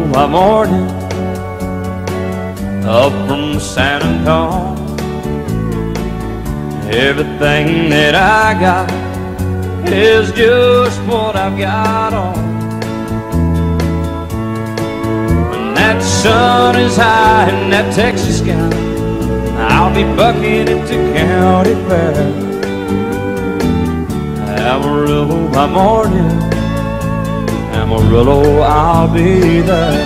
by morning up from San Antonio. Everything that I got is just what I've got on. When that sun is high in that Texas sky, I'll be bucking into county fair. Amarillo by morning, Amarillo, I'll be there.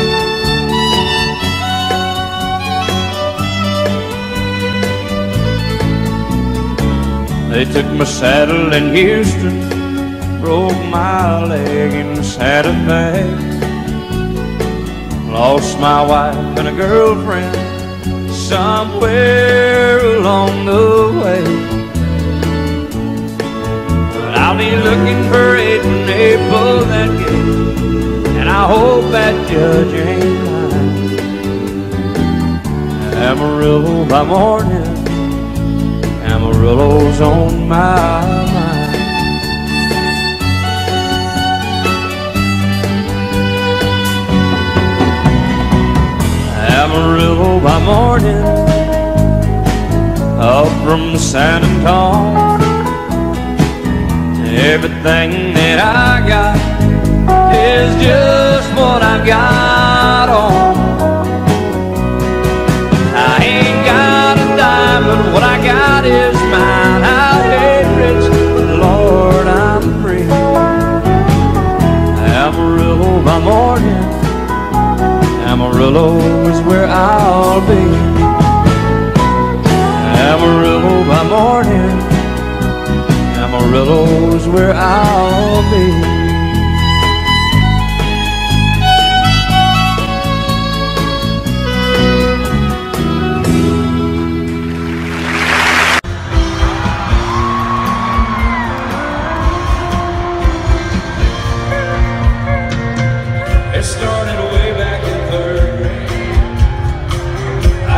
They took my saddle in Houston, broke my leg in Santa Fe. Lost my wife and a girlfriend somewhere along the way. But I'll be looking for it when they pull that gate, and I hope that judge ain't lying. Amarillo by morning, Amarillo's on my mind. Amarillo by morning up from San Antonio. Everything that I got is just what I've got on. I ain't got a dime, but what I got is mine. I ain't rich, but Lord, I'm free. Amarillo by morning, Amarillo is where I'll be. Amarillo by morning, Amarillo is where I'll be. It started way back in third grade. I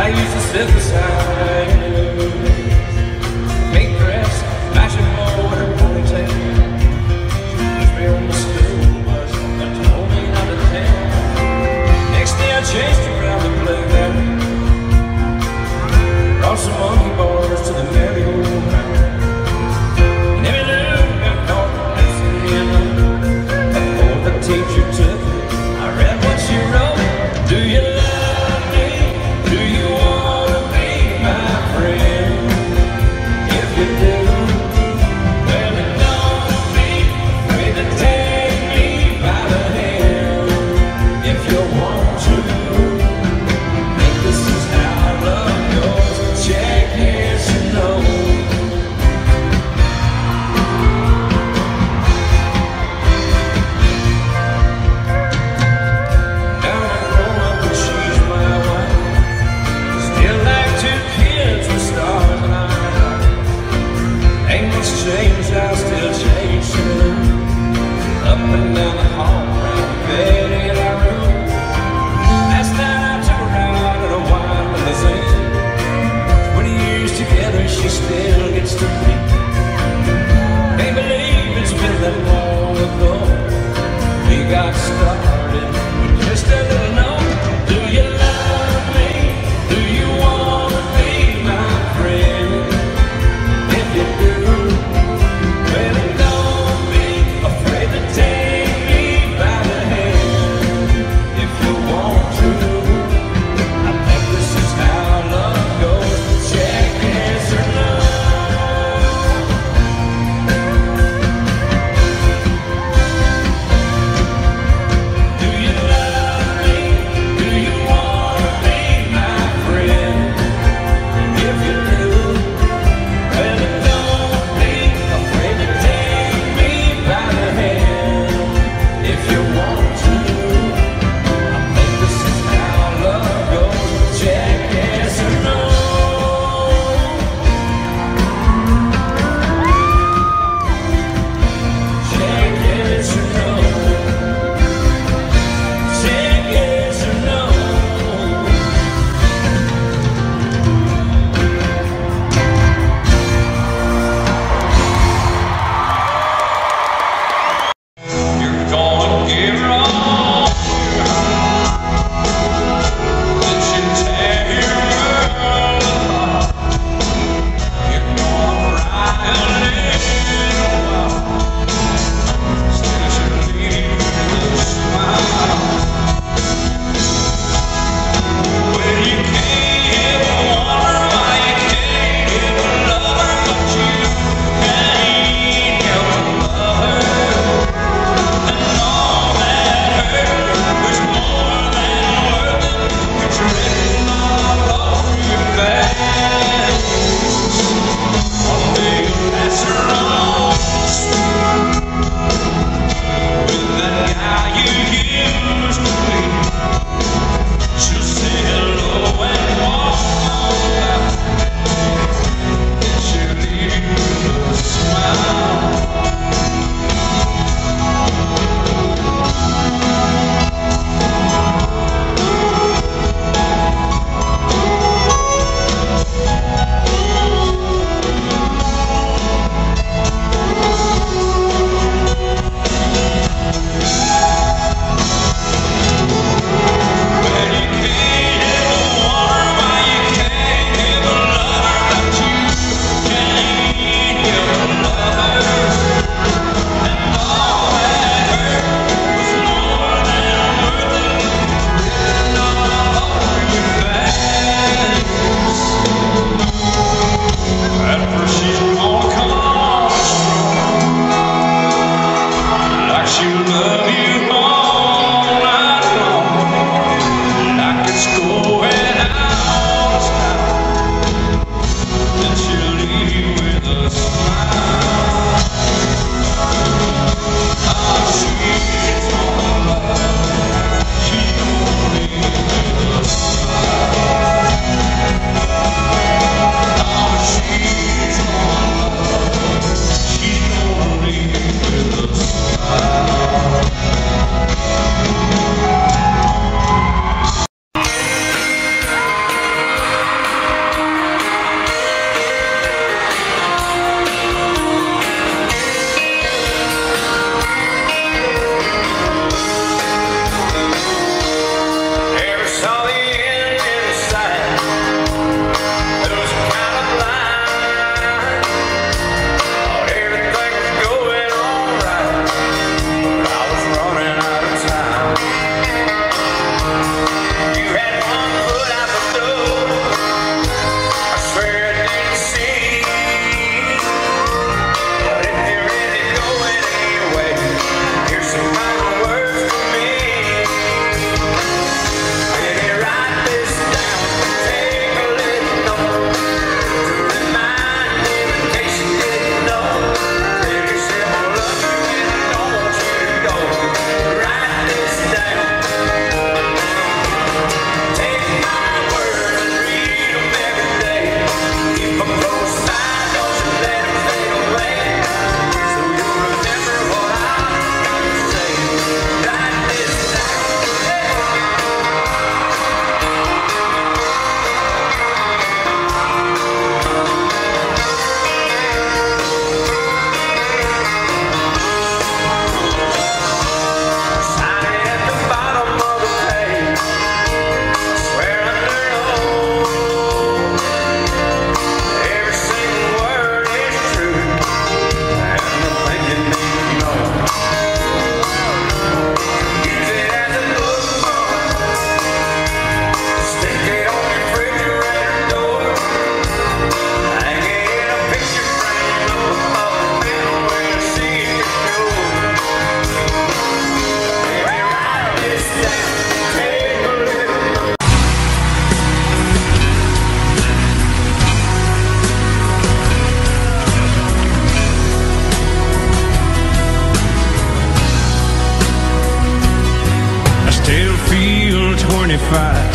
fight.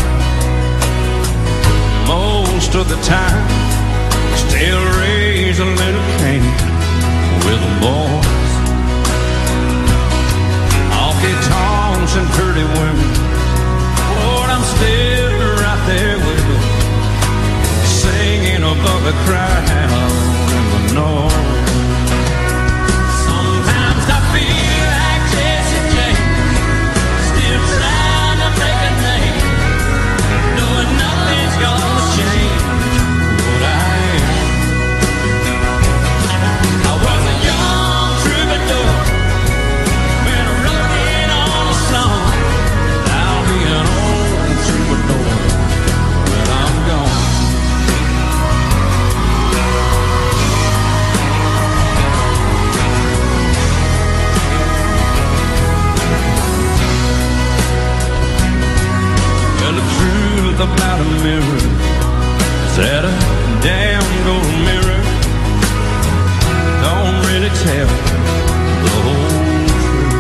Most of the time, still raise a little Cain with the boys. Honky tonks and pretty women, Lord, I'm still right there with them, singing above the crowd in the north. Sometimes I feel like Jesse James, still trying to make a name, knowing nothing's gonna change what I am. I was a young troubadour when I wrote in on a song. I'll be an old troubadour when I'm gone. Well, the truth about a mirror is that a damn gold mirror don't really tell the whole truth.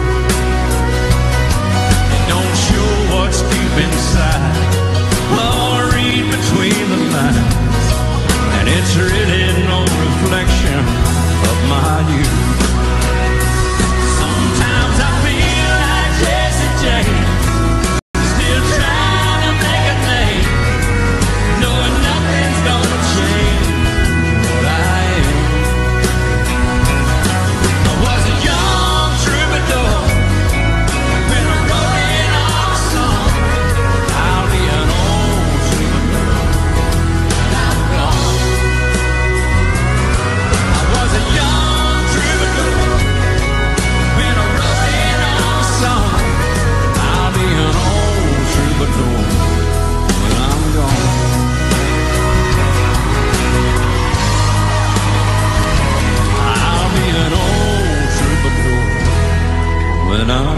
It don't show what's deep inside or read between the lines, and it's really no reflection of my youth. Sometimes I feel like Jesse James, still trying to make a name, knowing nothing's gonna change what I am. I was a young troubadour when I wrote in on a song. I'll be an old troubadour when I'm gone. I was a young troubadour when I wrote in on a song. I'll be an old troubadour when I'm gone. I'll be an old troubadour when I'm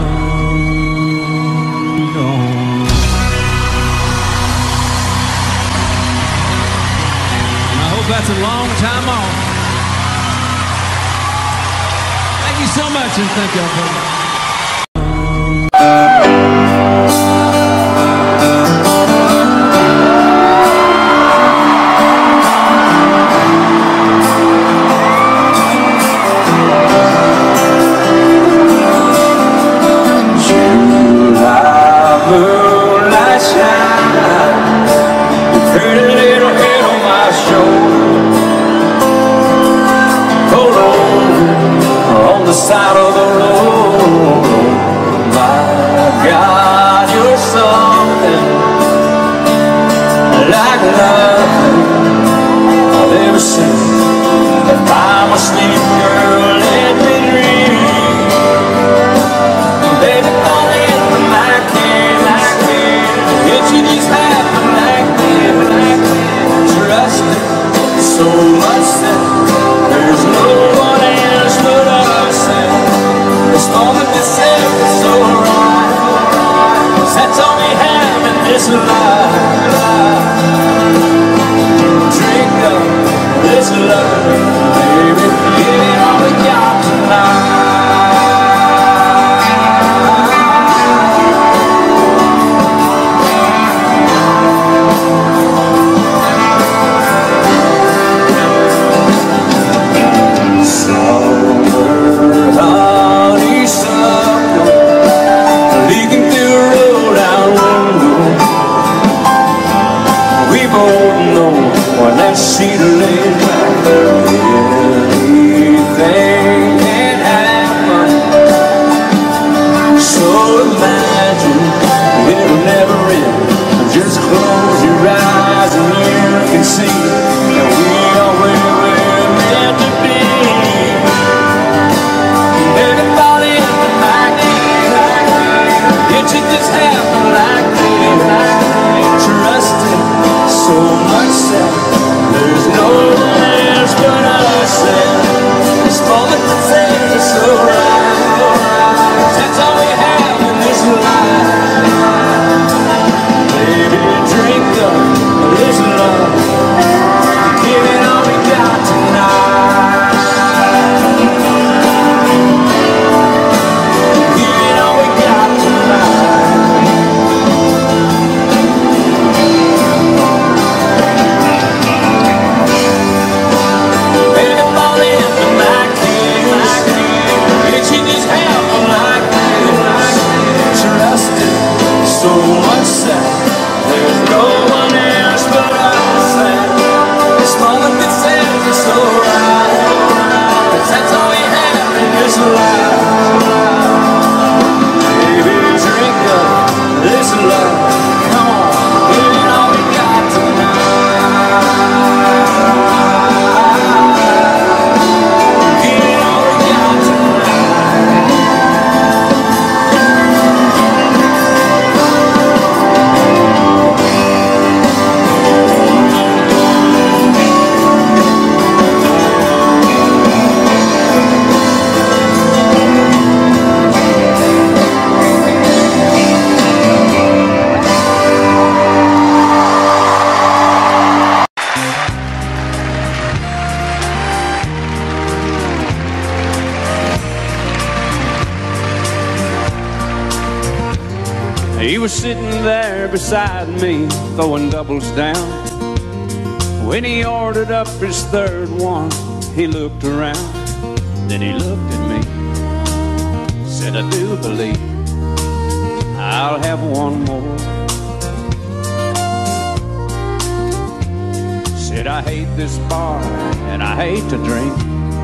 gone. And I hope that's a long time off. Thank you so much, and thank y'all very much. Moonlight shine, pretty little head on my shoulder. Hold on the side of the road. My God, you're something like nothing I've ever seen. If I'm asleep, girl, let me dream. Baby, fall into my it should just happen like that. Trust it so much that there's no one else but us. As long as this is so right, 'cause that's all we have in this life. Drink up this love, baby, give it all we got tonight. See the lane back, anything can happen. So imagine it'll never end. Just close your eyes and you can see that we are where we're meant to be. Everybody in the night, it should just happen like that. Trust it so much that there's no one else but was sitting there beside me, throwing doubles down. When he ordered up his third one, he looked around. Then he looked at me, said, I do believe I'll have one more. Said, I hate this bar and I hate to drink,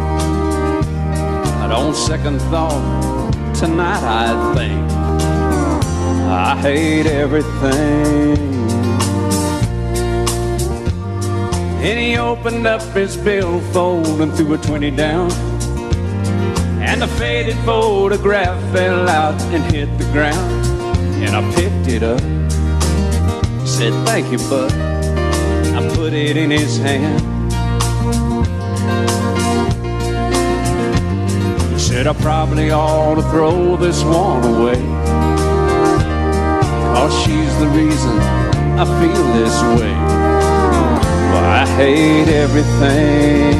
but on second thought, tonight I think I hate everything. And he opened up his billfold and threw a 20 down, and the faded photograph fell out and hit the ground. And I picked it up, said, thank you, bud. I put it in his hand. He said, I probably ought to throw this one away, 'cause she's the reason I feel this way. Well, I hate everything.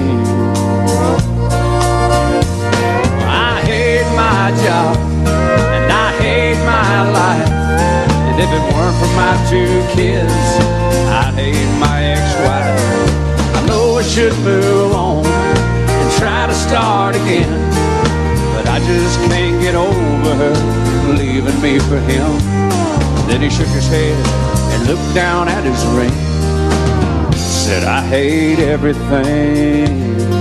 I hate my job, and I hate my life. And if it weren't for my 2 kids, I'd hate my ex-wife. I know I should move on and try to start again, but I just can't get over her leaving me for him. Then he shook his head and looked down at his ring, said, I hate everything.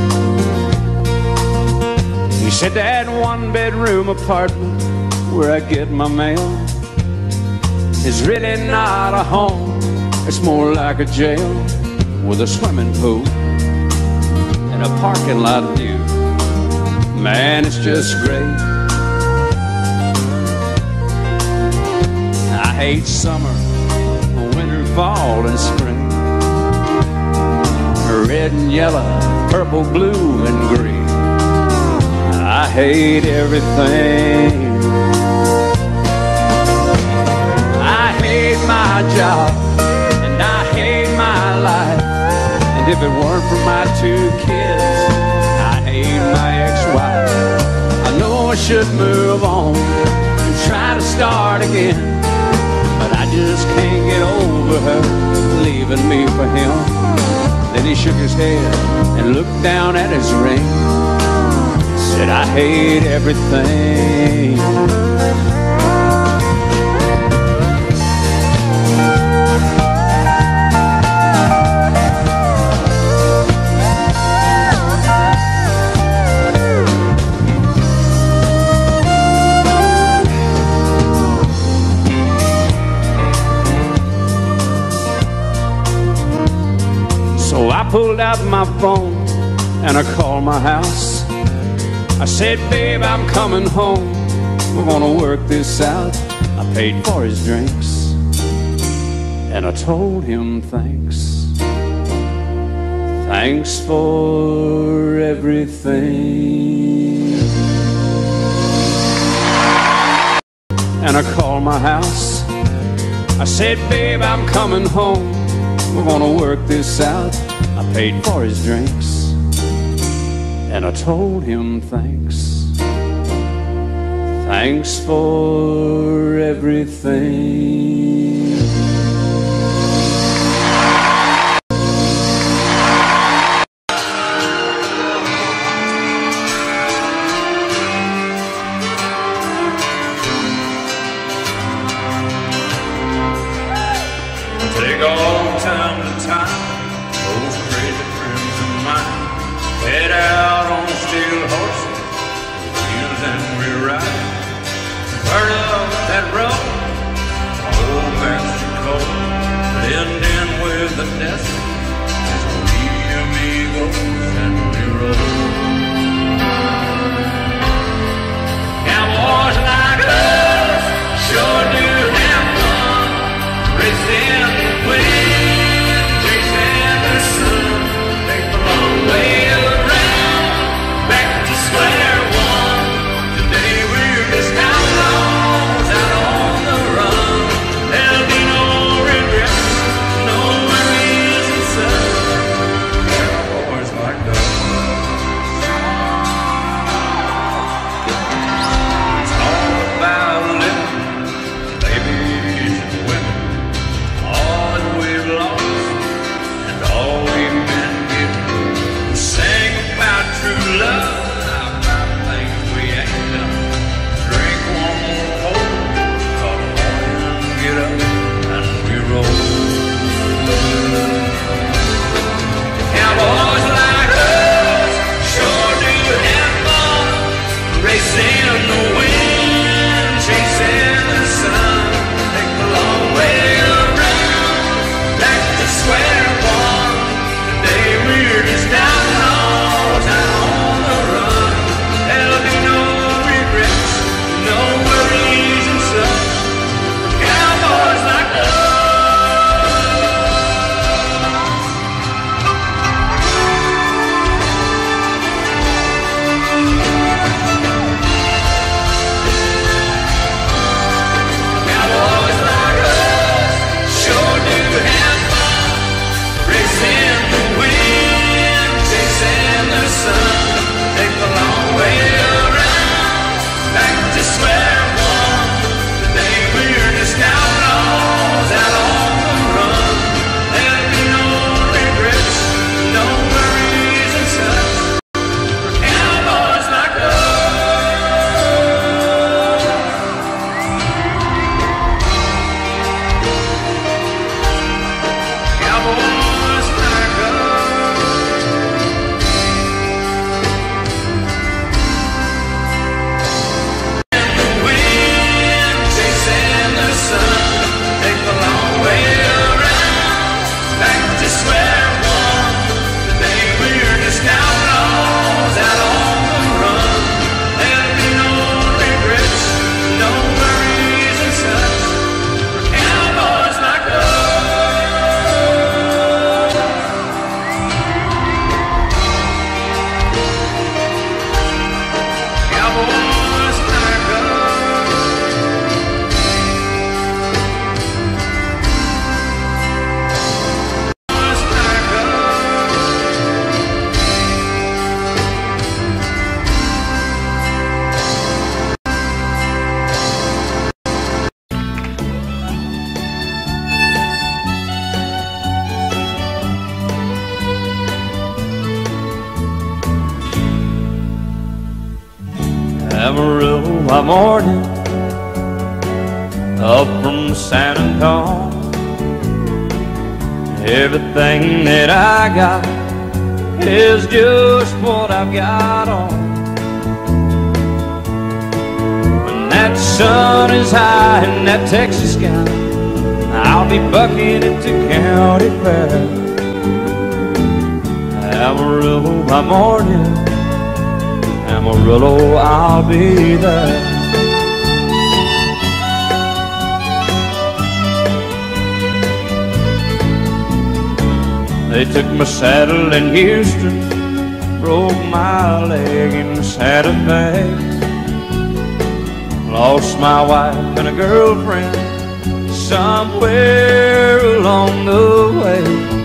He said, that 1-bedroom apartment where I get my mail is really not a home. It's more like a jail with a swimming pool and a parking lot view. Man, it's just great. I hate summer, winter, fall, and spring, red and yellow, purple, blue, and green. I hate everything. I hate my job, and I hate my life. And if it weren't for my 2 kids, I hate my ex-wife. I know I should move on and try to start again, but I just can't get over her leaving me for him. Then he shook his head and looked down at his ring, said, I hate everything. So I pulled out my phone and I called my house. I said, babe, I'm coming home. We're gonna work this out. I paid for his drinks and I told him thanks. Thanks for everything. And I called my house. I said, babe, I'm coming home. We're gonna work this out. I paid for his drinks and I told him thanks. Thanks for everything. Take all time to time, those crazy friends of mine head out on steel horses, wheels and we ride. Burn up that road, old Mexico, blend in with the desert as we amigos and we roll. Cowboys like us sure do have fun, racing the wind, chasing the sun. Take the long way around, back to square one. Today we're just outlaws out on the run. There'll be no regrets, no worries and such. Cowboys like us cowboys pack up. And the wind chasing the sun, take the long way around, back to square one. Today we're just outlaws out on the run. There'll be no regrets, no worries and such, for cowboys like us. Cowboys like us. Like us. Amarillo by morning, up from San Antonio. Everything that I got is just what I've got on. When that sun is high in that Texas sky, I'll be bucking it to county fair. Amarillo by morning, Amarillo, I'll be there. They took my saddle in Houston, broke my leg in Santa Fe, lost my wife and a girlfriend somewhere along the way.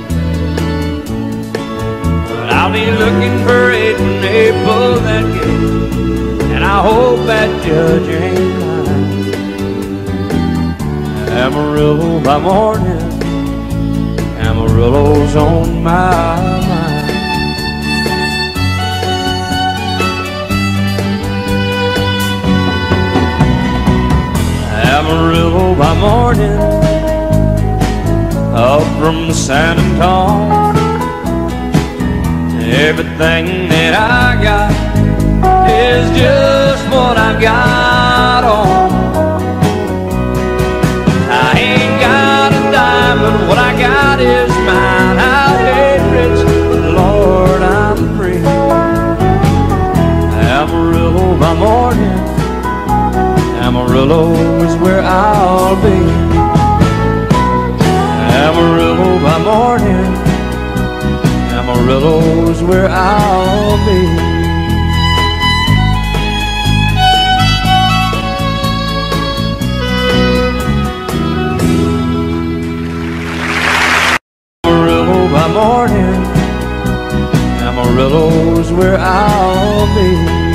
But I'll be looking for it when they pull that gate, and I hope that judge ain't lying. Amarillo by morning, Amarillo's on my mind. Amarillo by morning, up from San Antonio. Everything that I got is just what I've got on. I ain't got a dime, but what I got is mine. I ain't rich, but Lord, I'm free. Amarillo by morning, Amarillo is where I'll be. Amarillo by morning, Amarillo is where I'll be. By morning, Amarillo's where I'll be.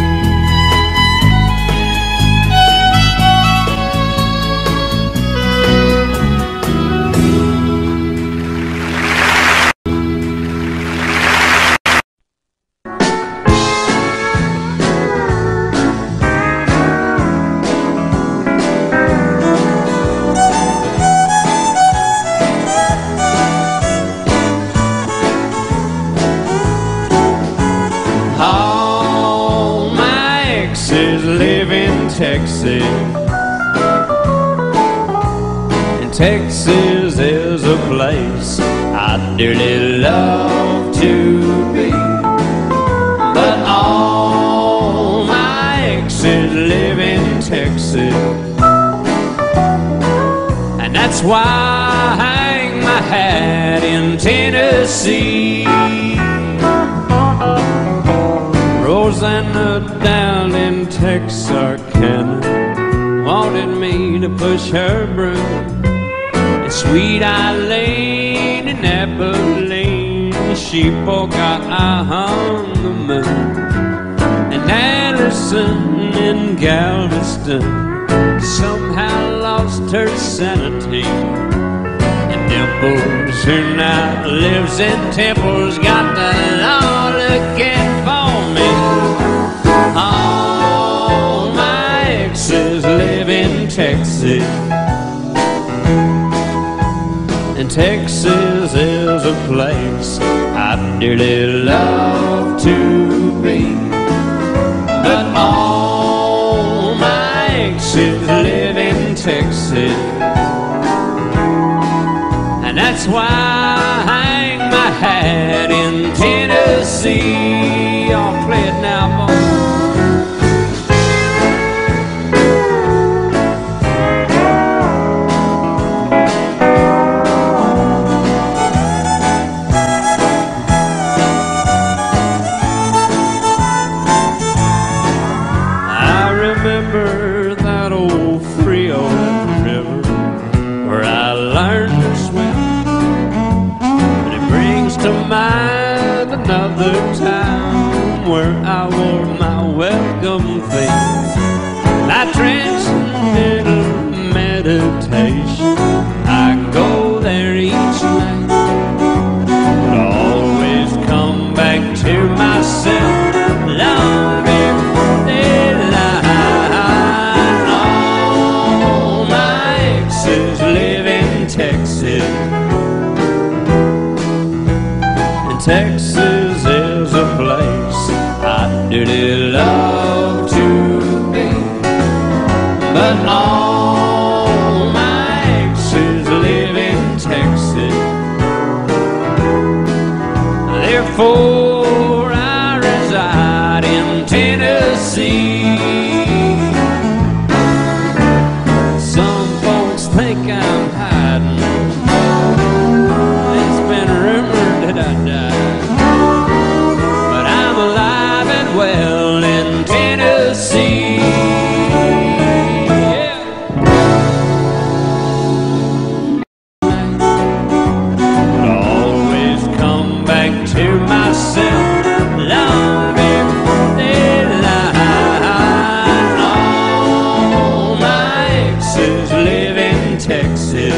Live in Texas, and Texas is a place I'd dearly love to be. But all my exes live in Texas, and that's why I hang my hat in Tennessee. Rosanna down in Texarkana wanted me to push her broom, and Sweet Eileen in Abilene, she forgot I hung the moon. And Anderson in Galveston somehow lost her sanity, and Dimples, who now lives in Temple's, got the law looking for me. All my exes live in Texas, and Texas is a place I'd dearly love to be. But all my exes live in Texas, and that's why I hang my hat in Tennessee. I'll play it now, boys. Remember that old Frio river where I learned to swim, and it brings to mind another time where I wore my welcome face. My transcendental meditation, I go there each night, but I always come back to myself long before daylight. Texas, and Texas is a place I dearly love to be. But all my exes live in Texas, therefore I reside in Tennessee. Some folks think I'm hiding, it's been rumored that I died, but I'm alive and well in Tennessee. Yeah. But I always come back to myself long before daylight. All my exes live in Texas,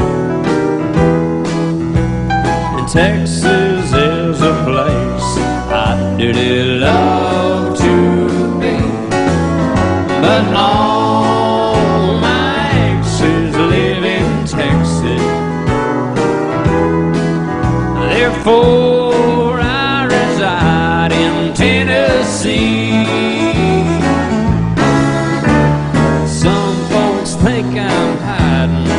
and Texas is a place I dearly love to be. But all my exes live in Texas, therefore I reside in Tennessee. Some folks think I'm hiding,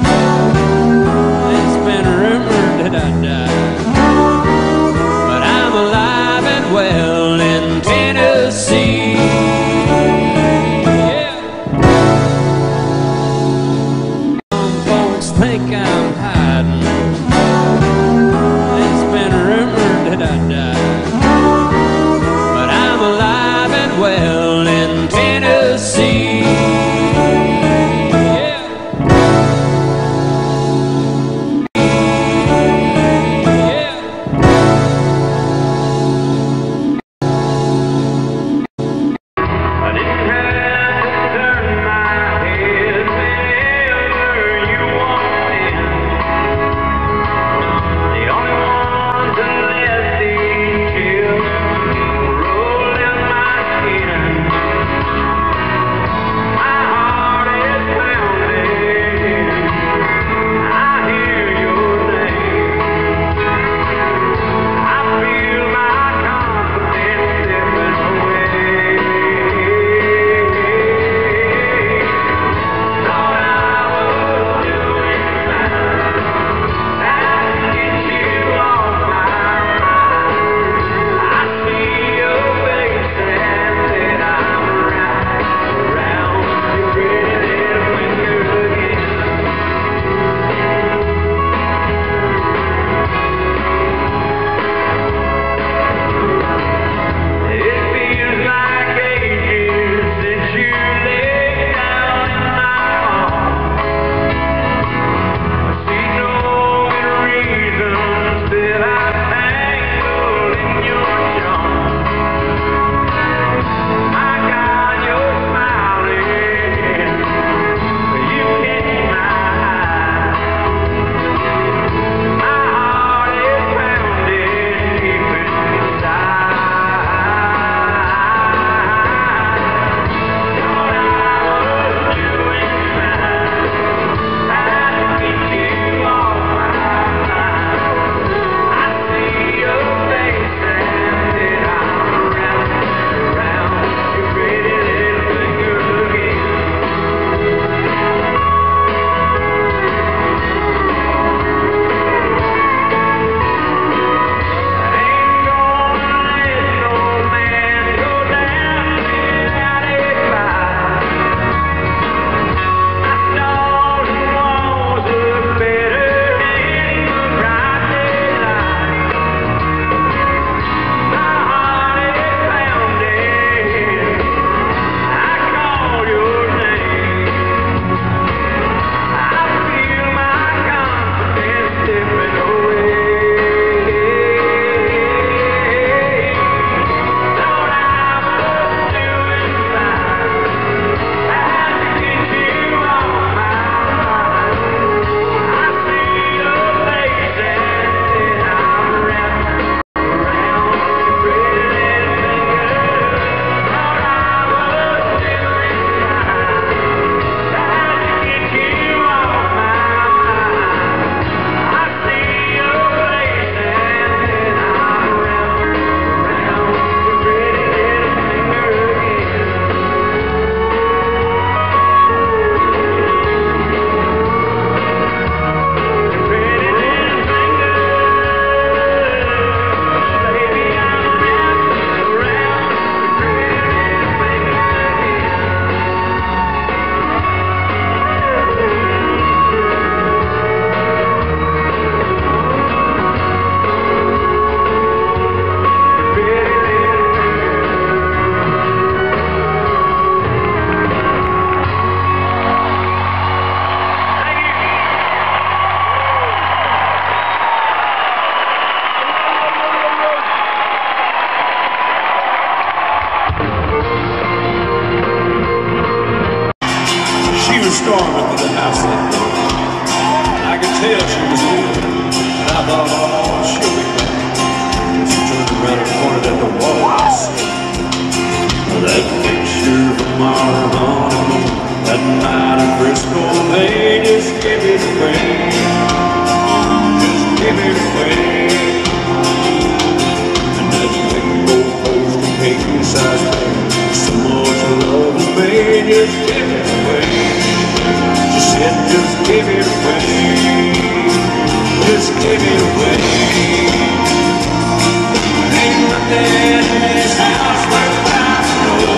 it's been rumored that I died, but I'm alive and well in Tennessee. Yeah. Some folks think I'm hiding, it's been rumored that I died, but I'm alive and well in Tennessee. them our honeymoon. That night in Frisco, they just give it away. Just give it away. And that big old poster king size bed, so much love is made, just give it away. She said, just give it away. Just give it away. Ain't nothing in this house worth I know.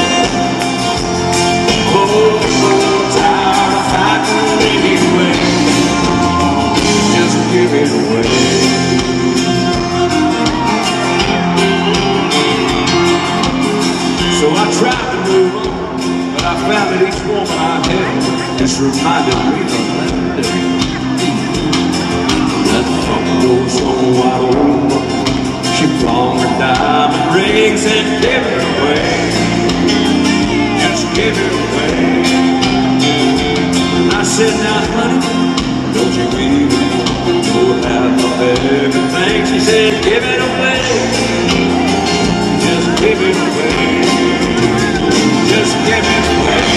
Oh, so tired of fighting anyway. Just give it away. So I tried to move on, but I found that each woman I had just reminded me of that day. That front door swung wide open. She flung her diamond rings and gave it away. Just give it away. And I said, now honey, don't you even know half of everything? She said, give it away. Just give it away. Just give it away.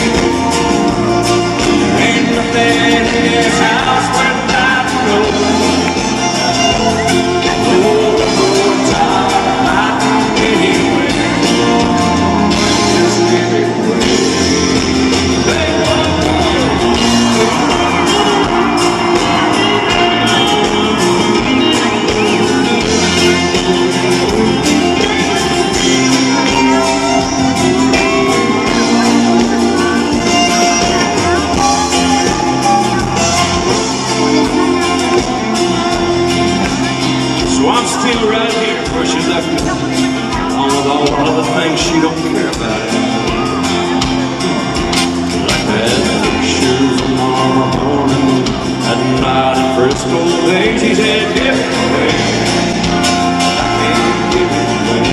There ain't nothing in this house worth I know. Still right here where she left me, along with all the other things she don't care about. Like that pictures of Mama morning, that night in Frisco, they she said, give it away. I can't give it away.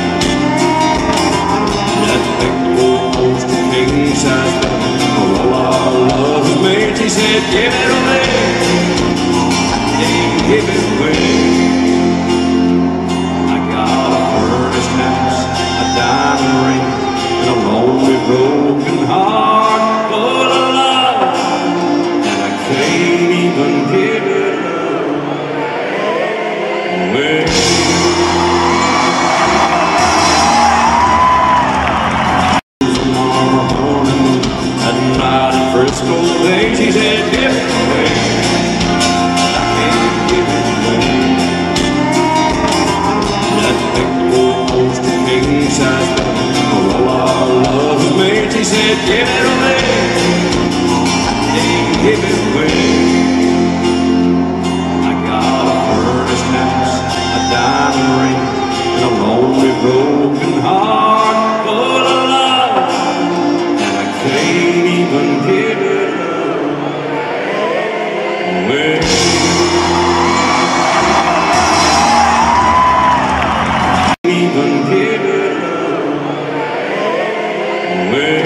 That big old poster king size bed, all our love is made, she said, give it away. I can't give it away. Diamond ring and a lonely broken heart full of love, and I can't even give it away. Tomorrow morning, that night in Frisco, they she said, give it away. I can't give it away. That big old poster king size bed, all our love is made, she said, give it away. Can't give it away. I got a furnace house, a diamond ring, and a lonely broken heart full of love, and I can't even give it away. Even give it away.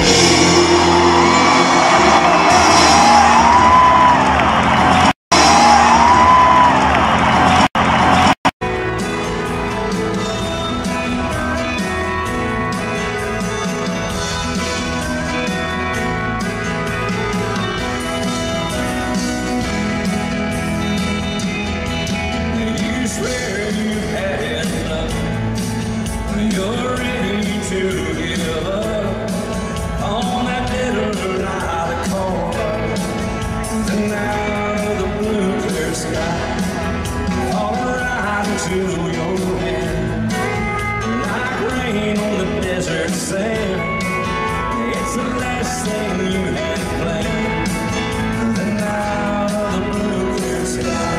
You swear you had enough. You're ready to give up on that little light of corn. And now the blue clear sky fall right into your hand, like rain on the desert sand. It's the last thing you had planned. And now the blue clear sky.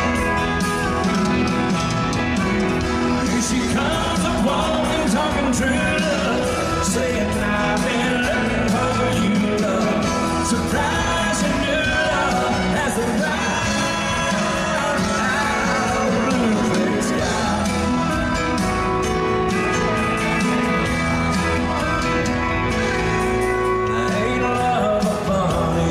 Here she comes up walking, talking true love, saying I've been looking for you, love. Surprising new love as the bright blue clear sky. Ain't love a funny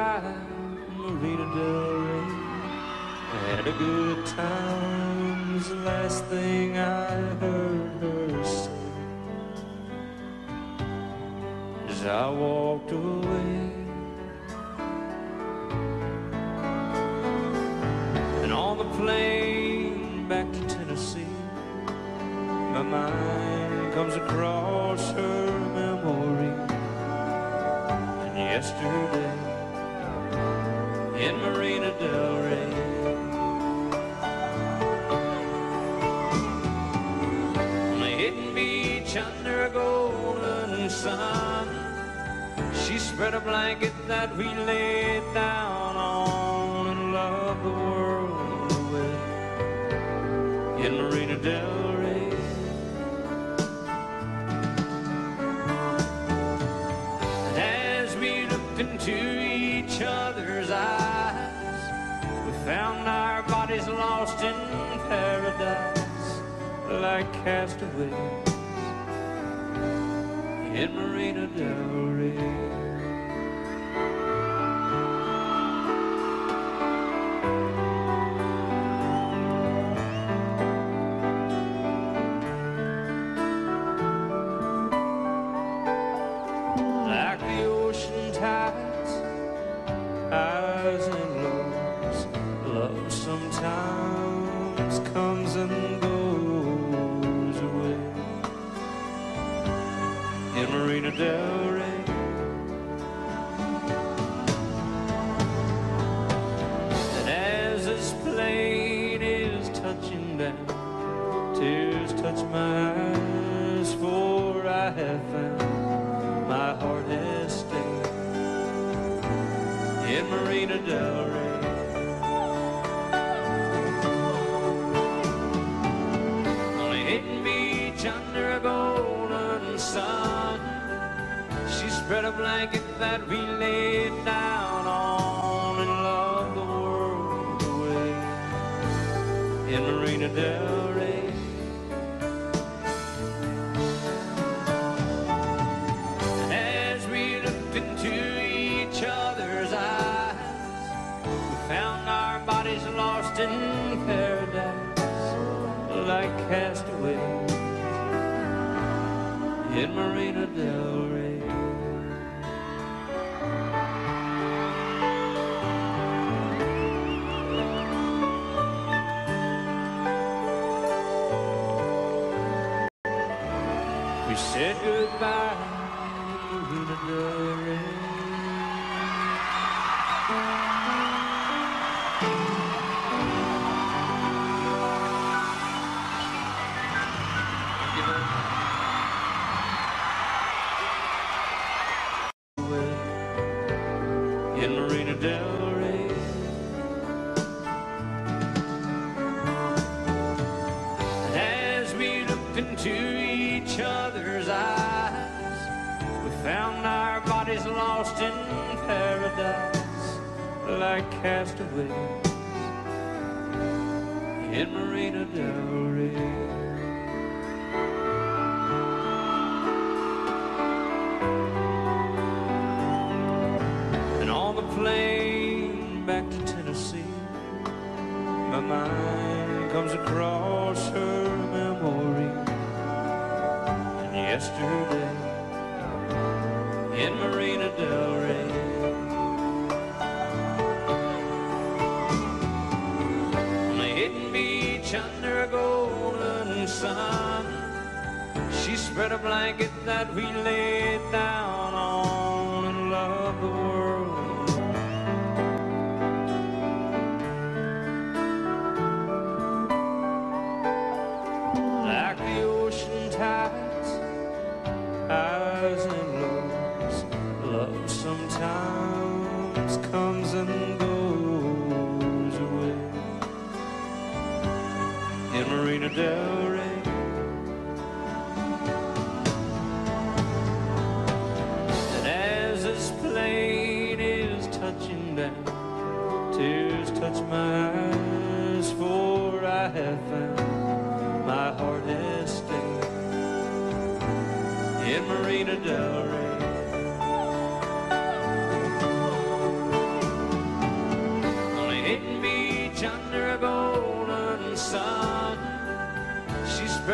goodbye in Marina Del Rey. I had a good time was the last thing I heard her say as I walked away. And on the plane back to Tennessee, my mind comes across her memory. And yesterday in Marina Del Rey, on a hidden beach under a golden sun, she spread a blanket that we laid down on and loved the world away in Marina Del Rey. And as we looked into each other's eyes, we found our bodies lost in paradise like castaways in Marina Del Rey. Like the ocean tides, highs and lows, love sometimes comes and goes away in Marina Del Rey. And as this plane is touching down, tears touch my eyes, for I have found my heart has stayed in Marina Del Rey. On a hidden beach under a golden sun, she spread a blanket that we laid down on and loved the world away in Marina Del Rey. And as we looked into each other's eyes, we found our bodies lost in paradise like castaways in Marina Del Rey. We said goodbye in Marina Del Rey. In Marina Del Rey, and as we looked into each other's eyes, we found our bodies lost in paradise like castaways in Marina Del Rey. On the plane back to Tennessee, my mind comes across her memory. And yesterday in Marina Del Rey, on a hidden beach under a golden sun, she spread a blanket that we laid down on and loved the world. Like the ocean tides, highs and lows, love sometimes comes and goes away in Marina Del Rey. And as this plane is touching down, tears touch my eyes, for I have found my heart has stayed in Marina Del Rey.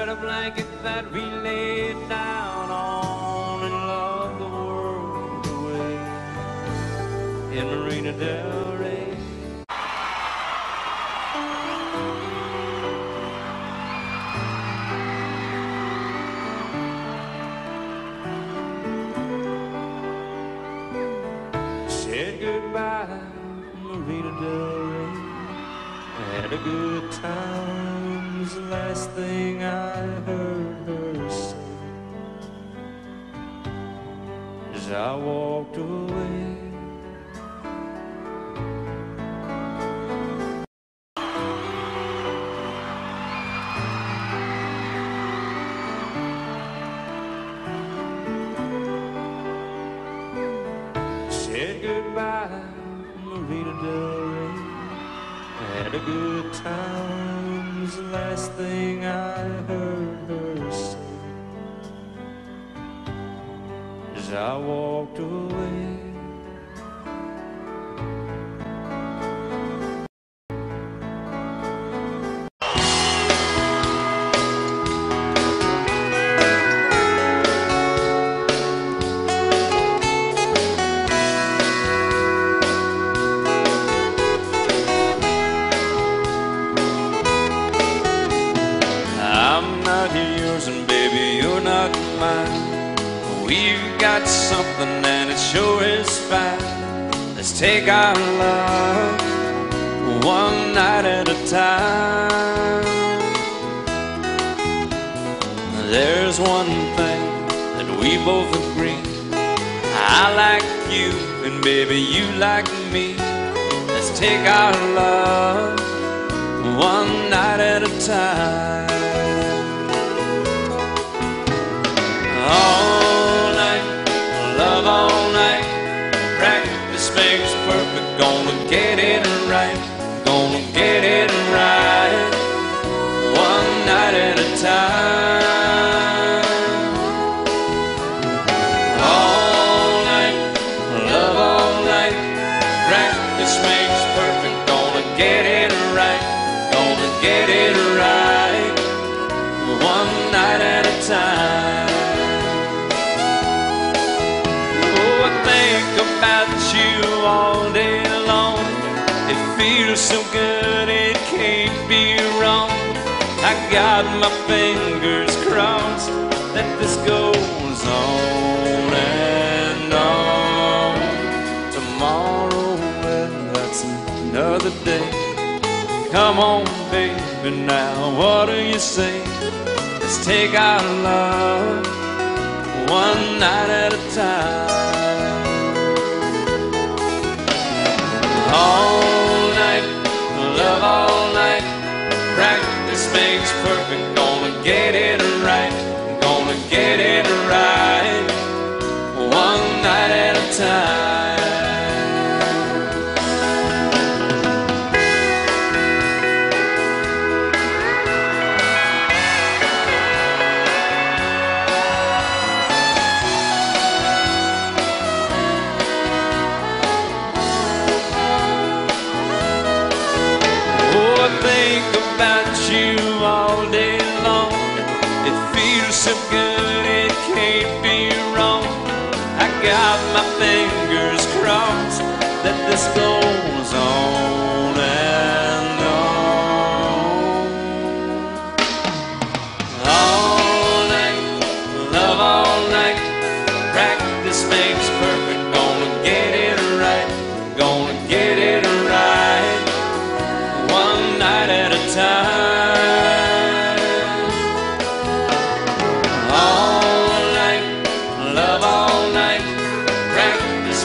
a blanket that we laid down on and loved the world away in Marina Del Rey. Said goodbye, Marina Del Rey. Had a good time, was the last thing I heard her say as I walked away. Said goodbye, Marina Del Rey. Had a good time, was the last thing I heard her say as I walked away. I'm not yours and baby, you're not mine. We've got something and it sure is fine. Let's take our love one night at a time. There's one thing that we both agree. I like you and baby, you like me. Let's take our love one night at a time. All night, love all night. Practice makes perfect. Gonna get it right. Gonna get it right. One night at a time. All night, love all night. Practice makes perfect. Gonna get it right. Gonna get it right. One night at a time. About you all day long. It feels so good, it can't be wrong. I got my fingers crossed that this goes on and on. Tomorrow, well, that's another day. Come on, baby, now what do you say? Let's take our love one night at a time. All night, love all night. Practice makes perfect. Gonna get it right. Gonna get it right. One night at a time. Think about you all day long. It feels so good, it can't be wrong. I got my fingers crossed that this goes on and on. All night, love all night. Practice makes perfect. Gonna get it right. Gonna get it right. One night at a time. All night, love all night. Practice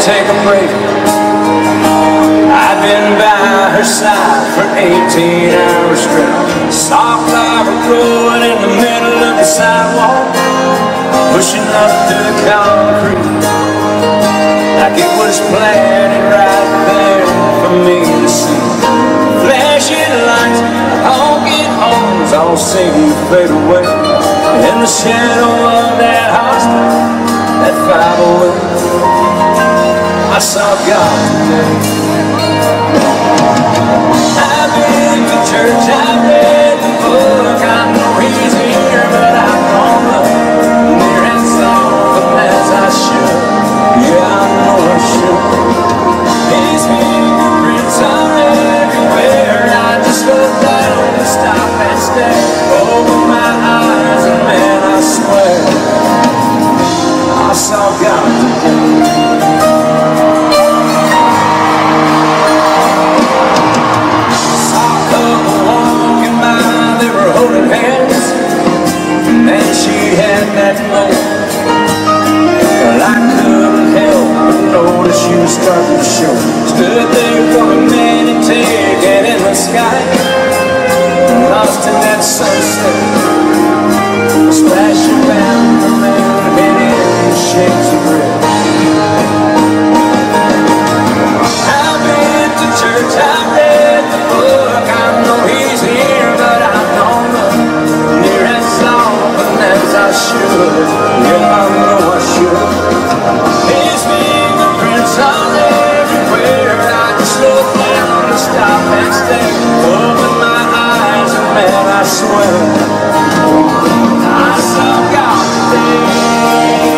take a break. I've been by her side for 18 hours straight. Saw a car rolling in the middle of the sidewalk, pushing up through the concrete, like it was planted right there for me to see. Flashing lights, honking horns, all seem to fade away in the shadow of that hospital, that 508. I saw God today. I've been to church, I've read the book, I know He's here, but I don't look near as often as I should. Yeah, I know I should. His fingerprints are everywhere. I just look down and stop and stare. Open my eyes and man, I swear I saw God today. She was starting to show. Stood there for a minute, taking in the sky, lost in that sunset, splashing down the moon, hidden in shades of red. I've been to church, I've read the book, I know He's here, but I don't look near as often as I should. Yeah, I know I should. His fingerprints are everywhere. I just look down and stop and stare. Open my eyes and man, I swear I saw God today.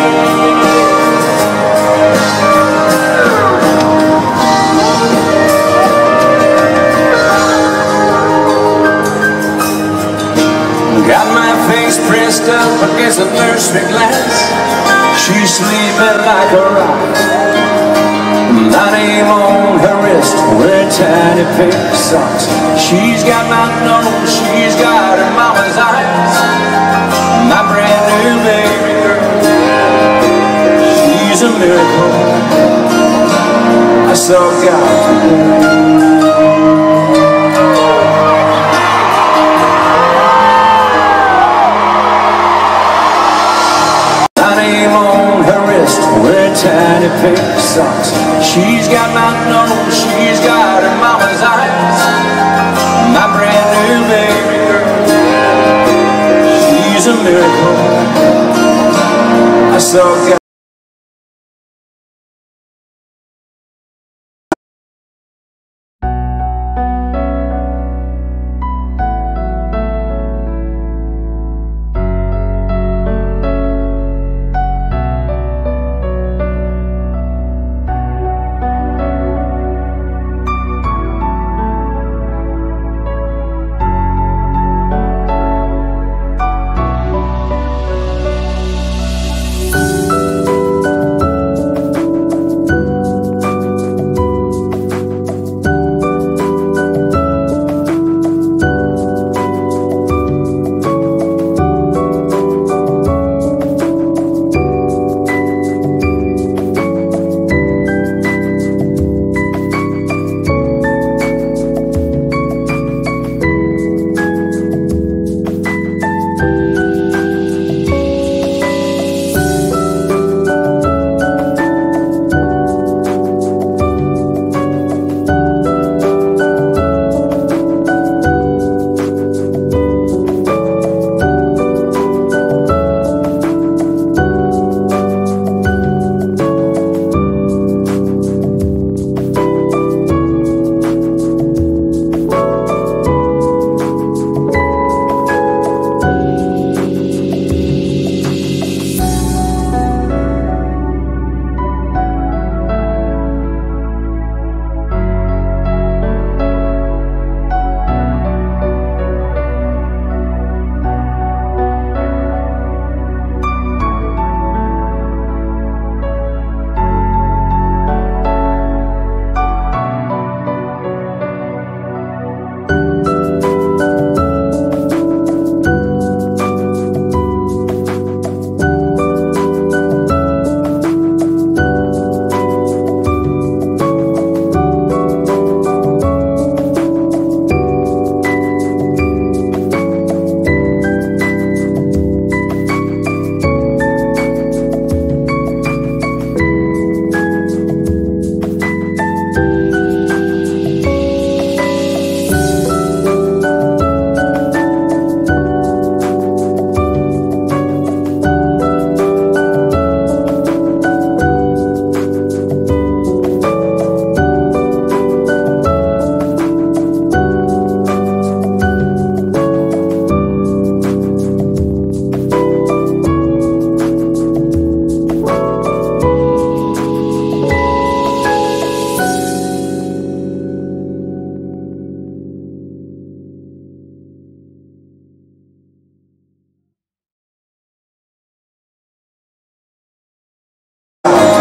Got my face pressed up against a nursery glass. She's sleeping like a rock. My name on her wrist, wearing tiny pink socks. She's got my nose, she's got her mama's eyes. My brand new baby girl, she's a miracle. I saw God today. Tiny pink socks. She's got my nose, she's got her mama's eyes. My brand new baby girl, she's a miracle. I saw God.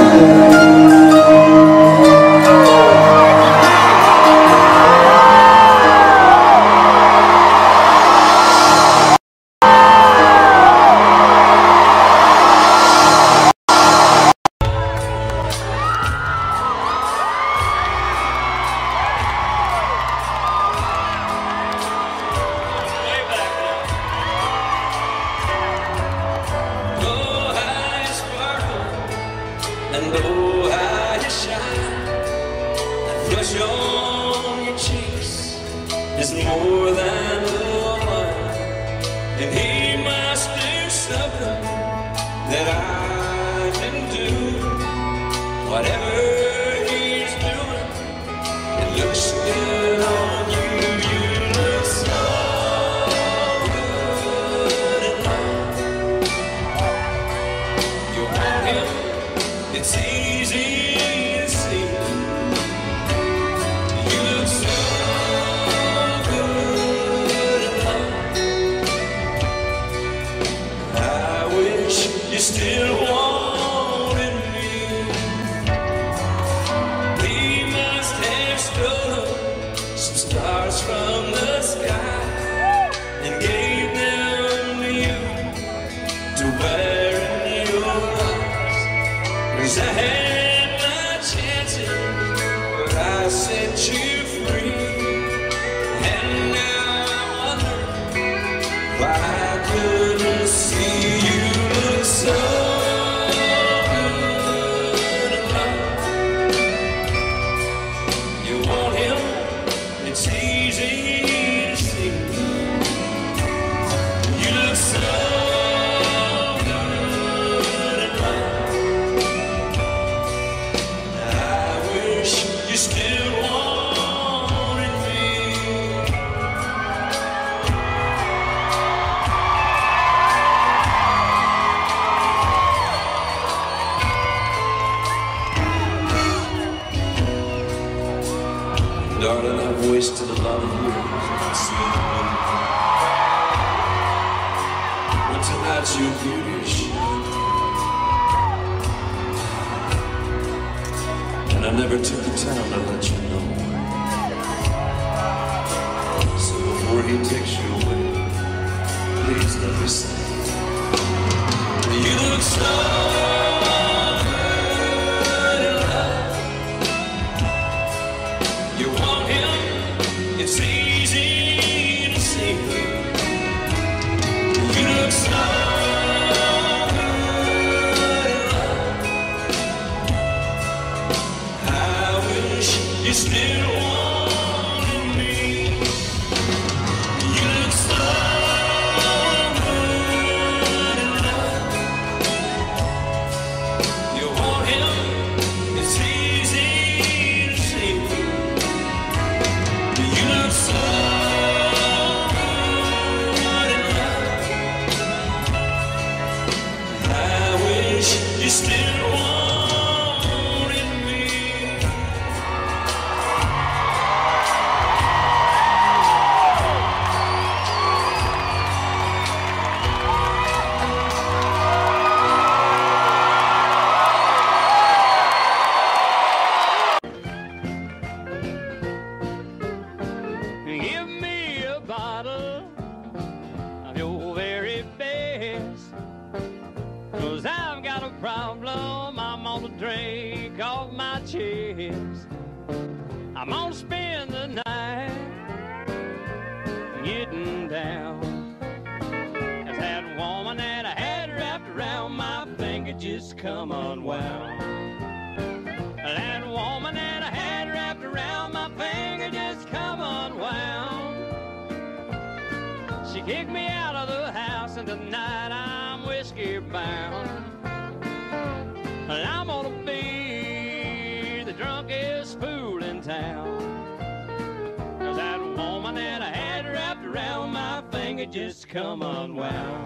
And oh, how you shine. That flush on your cheeks is more than the wine. And he must do something that I can do. Whatever he's doing, it looks good on you. You look so good in love. You want him, it's easy to see. You look so good in love. I wish you still wanted me. We must have stolen some stars from the sky and gave them to you to wear in your eyes. 'Cause I had my chances, but I set you free. And now I wonder why I couldn't see. You look so good in love. You want him, it's easy to see. You look so good in love. I wish you still wanted me. Darling, I've wasted a lot of years not seeing you. But tonight's your beauty is shining. And I never took the time to let you know. So before he takes you away, please let me say, you look so good in love. You want him, it's easy to see. You look so good in love. I wish you still wanted me. You look so good in love. You want him, it's easy to see. You look so good in love. I wish you still wanted me. Give me a bottle of your very best, 'cause I've got a problem I'm gonna drink off my chest. I'm gonna spend the night getting down, 'cause that woman that I had wrapped around my finger just come unwound. That woman that I had wrapped around my finger just come unwound. She kicked me out of the house, and tonight I'm whiskey bound. And I'm gonna be the drunkest fool in town, 'cause that woman that I had wrapped around my finger just come unwound.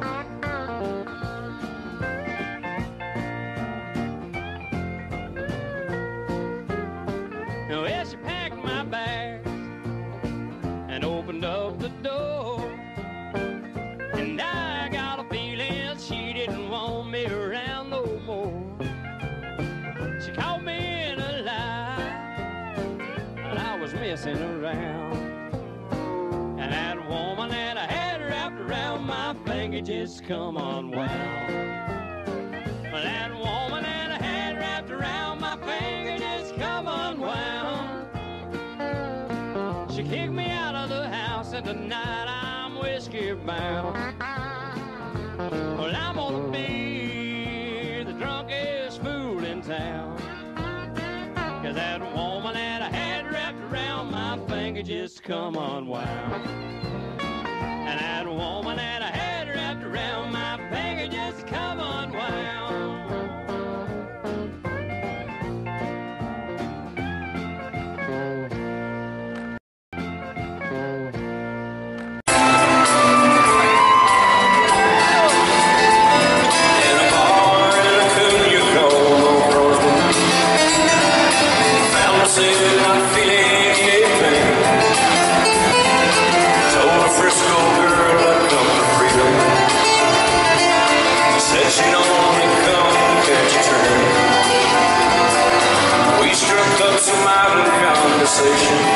Well, she packed my bags and opened up the door, and I got a feeling she didn't want me around no more. messing around. And that woman that I had wrapped around my finger just come unwound. That woman that I had wrapped around my finger just come unwound. She kicked me out of the house, and tonight I'm whiskey bound. Well, I'm gonna be the drunkest fool in town, 'cause that woman that I had wrapped around my finger just come unwound. And that woman that I had wrapped around my finger just come unwound. She'd only come to catch a train. We struck up some idle conversation.